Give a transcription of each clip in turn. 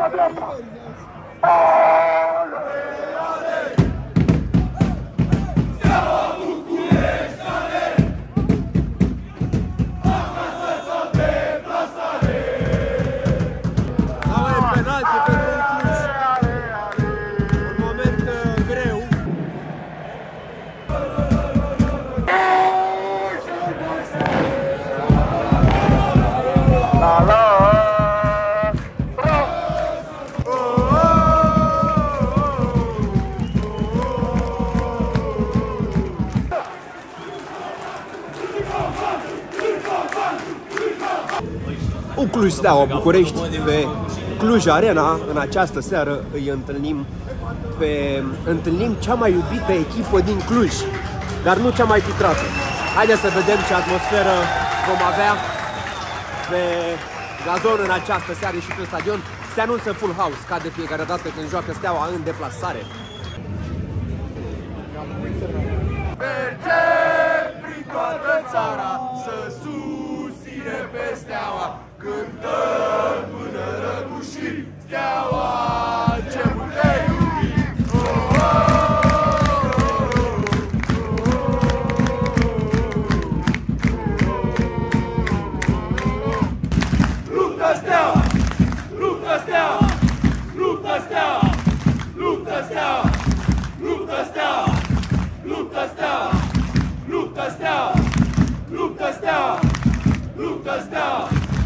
Cluj Steaua București pe Cluj Arena. În această seară îi întâlnim cea mai iubită echipă din Cluj, dar nu cea mai titrată. Haideți să vedem ce atmosferă vom avea pe gazon în această seară și pe stadion. Se anunță full house, ca de fiecare dată când joacă Steaua în deplasare. Mergem prin toată țara să susține pe Steaua. Cântăm până răgușim Steaua, ce mult te iubim. Luptă Steaua, luptă Steaua, luptă Steaua, luptă Steaua, luptă Steaua, luptă Steaua, luptă Steaua, luptă Steaua, luptă Steaua.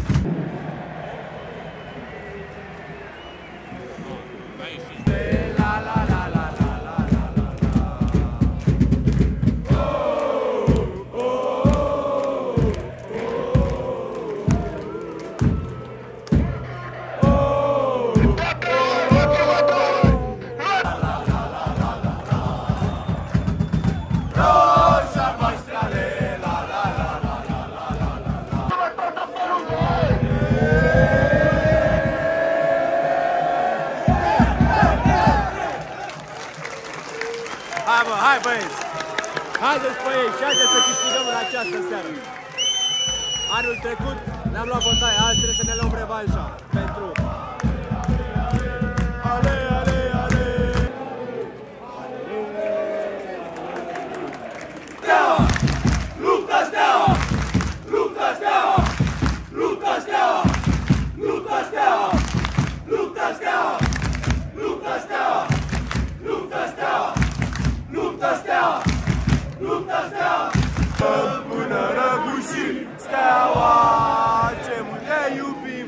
Hai băieți! Haideți băieți și haideți să câștigăm în această seară! Anul trecut ne-am luat bătaia, azi trebuie să ne luăm revanșa pentru... Ale, ale, ale! Steaua! Luptă Steaua! Luptă Steaua! Luptă Steaua! Luptă Steaua! Luptă Steaua! Luptă Steaua! Luptă Steaua! Luptă Steaua! Luptă Steaua! Până răgușim Steaua, ce mult te iubim!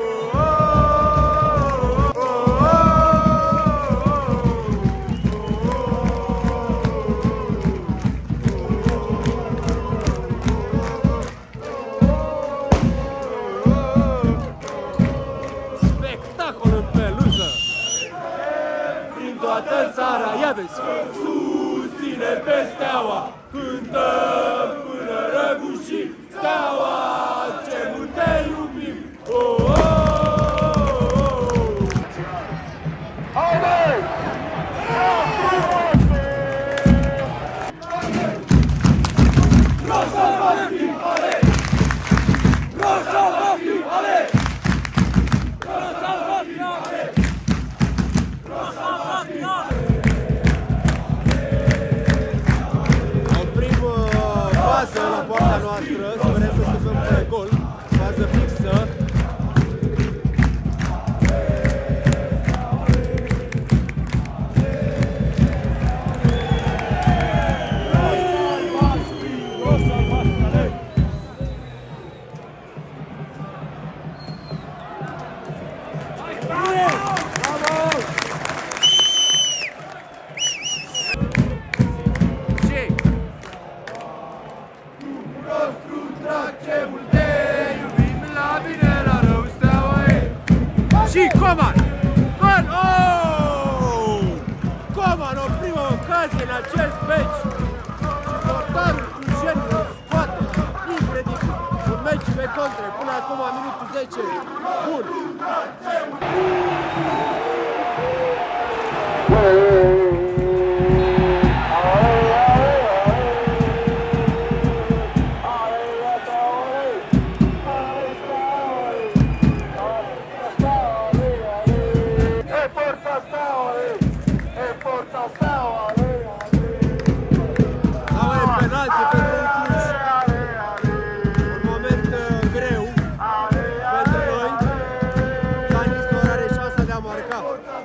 Spectacol în peluză! Prin toată țara, ia vezi! Susține pe Steaua, cântăm până răgușim Steaua, ce mult te iubim! Haide! Roșa va fi, ale! Roșa va fi, ale! Roșa va fi, ale! Roșa va fi, ale! Pasă la poarta noastră, sperăm să scăpăm pe gol, fază fixă. Și Coman! Gol! Oh! Coman, o primă ocazie în acest meci! Și portarul clujenilor scoate! Incredibil! Un meci pe contre, până acum minutul 10. Bun! Penalti pentru Cluj. Un moment greu pentru noi. Canistor are șansa de a marca.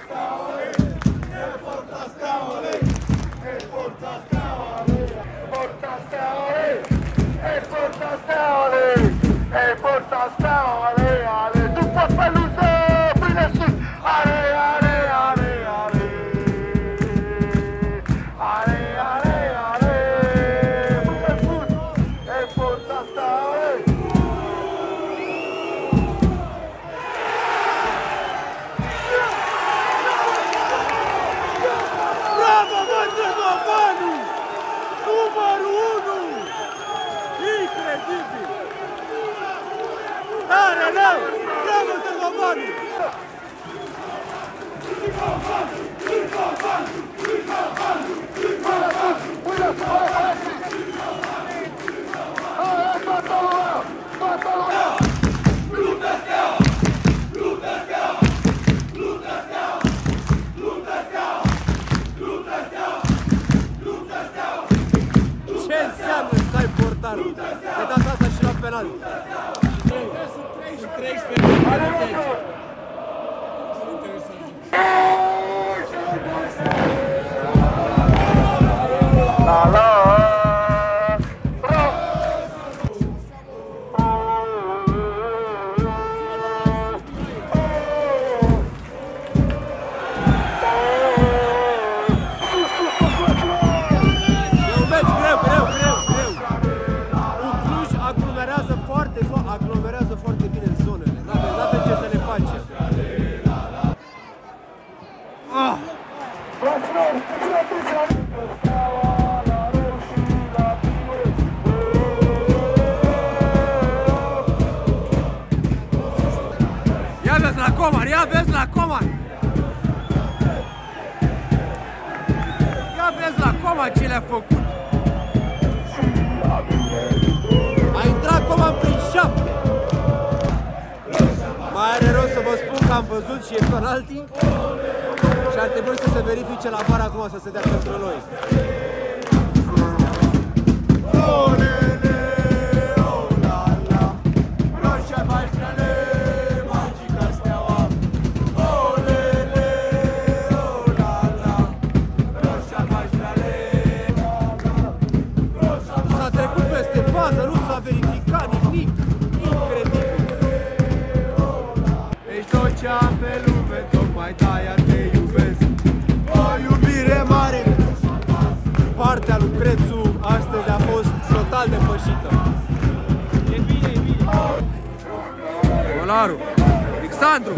Ce înseamnă să ai portarul? De data asta și la penal. Sunt 13 minute. Aglomerează foarte bine în zonele. N-avem ce să le facem. Ia vezi la Coman, ia vezi la Coman! Ia vezi la Coman ce le-a făcut! A intrat Coman prin șapte! Mai are rost să vă spun că am văzut și e penalti și ar trebui să se verifice la VAR acum să se dea pentru noi. S-a trecut peste fază, nu s-a verificat nimic. Incredibil. Ești tot ce am pe lume, tocmai de-aia te iubesc. O iubire mare. Partea lui Crețu astăzi a fost total depășită. E bine, e bine. Golaru. Alexandru.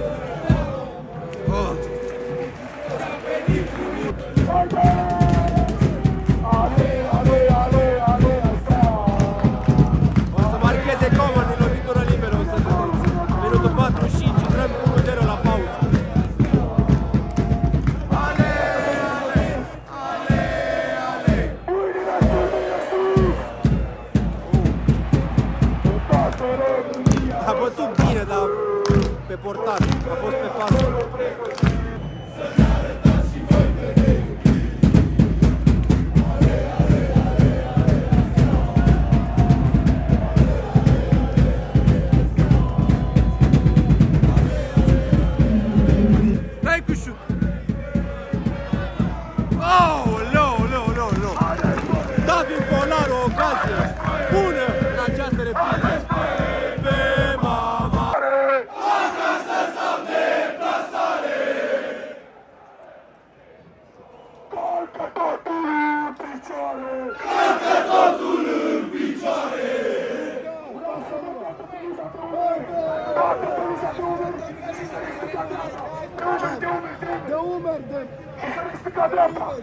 Oh. O să marcheze Coman în lovitură liberă, o să vedeți. Minutul 45, intrăm cu 1-0 la pauză. A bătut bine, dar pe portar, a fost pe pasă. David Polaru, o ocazie bună în această repriză. Pe mama! Acasă sau deplasare! Calcă totul în picioare! Calcă totul în picioare! De umeri, de... Și să ne stica dreapta!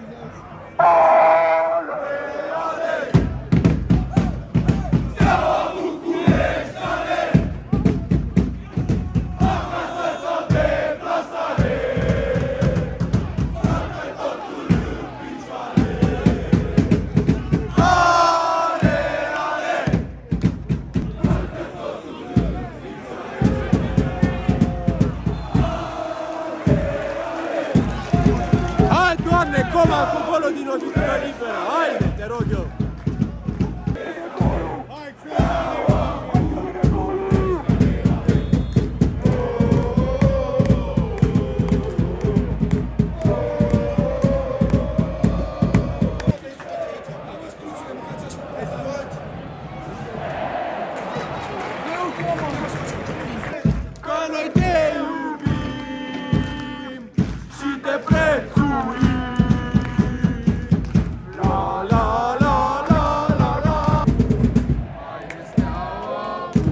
Steaua București are! Acasă sau deplasare! Calcă totul în picioare! Ale, ale! Calcă totul în picioare! Ale, ale! Coman cu golul din lovitură liberă. Haide, te rog eu. Că noi te iubim și te prețuim. La la la la la la. Haide Steaua,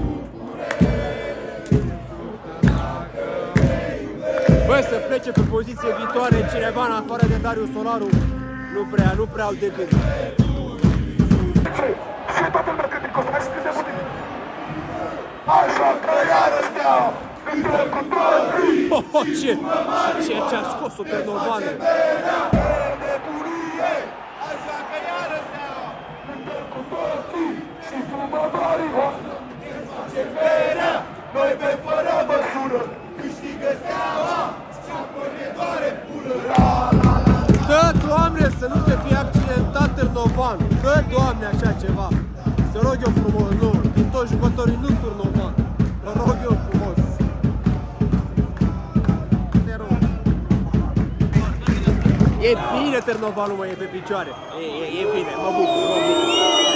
bă, să plece pe poziție viitoare cineva în afară de Darius Solaru. Nu prea au de gând. Așa că iară Steaua, intră cu toții. Ce-a scos-o pe Novană. Așa că iară Steaua, intră cu toții și fumătorii voștri. Ne face berea, noi pe fără măsură, câștigă Steaua, ceapă ne doare pură. Dă, Doamne, să nu se fie accidentat Târnovan. Dă, Doamne, așa ceva. Te rog eu frumos, nu. Din toți jucătorii, nu Târnovan. Te rog eu frumos. Te rog. E bine Târnovanul, mă, e pe picioare. E bine, mă bucur, mă bucur.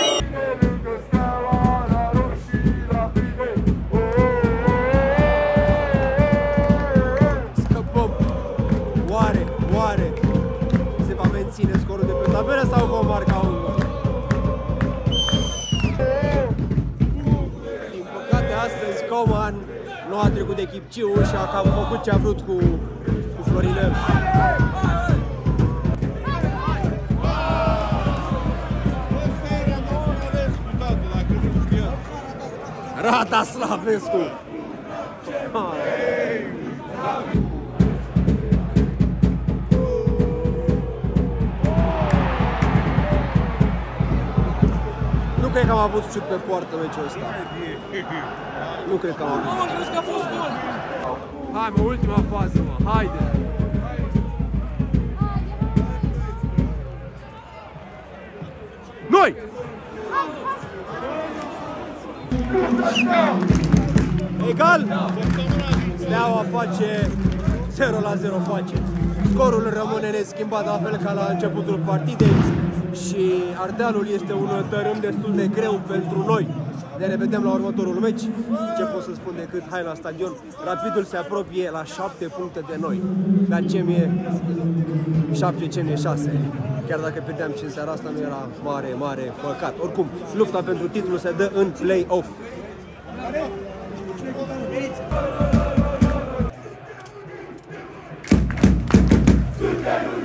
Scăpăm. Oare se va menține scorul de pe tabelă sau vom marca unul? Din păcate astăzi Coman nu a trecut de Chipciu și a cam făcut ce a vrut cu Florinel. Rada Slavescu! Nu cred că am avut șut pe poartă meciul ăsta. Nu cred că am avut. Mă, crezi că a fost gol? Hai mă, ultima fază, mă, haide! Noi! Egal! Steaua face 0-0 face. Scorul rămâne neschimbat, la fel ca la începutul partidei și Ardealul este un tărâm destul de greu pentru noi. Ne revedem la următorul meci. Ce pot să spun decât hai la stadion. Rapidul se apropie la 7 puncte de noi. Dar ce mi-e 7, ce mi-e 6. Chiar dacă pierdeam 5 seara asta, nu era mare păcat. Oricum, lupta pentru titlu se dă în play-off. Suntem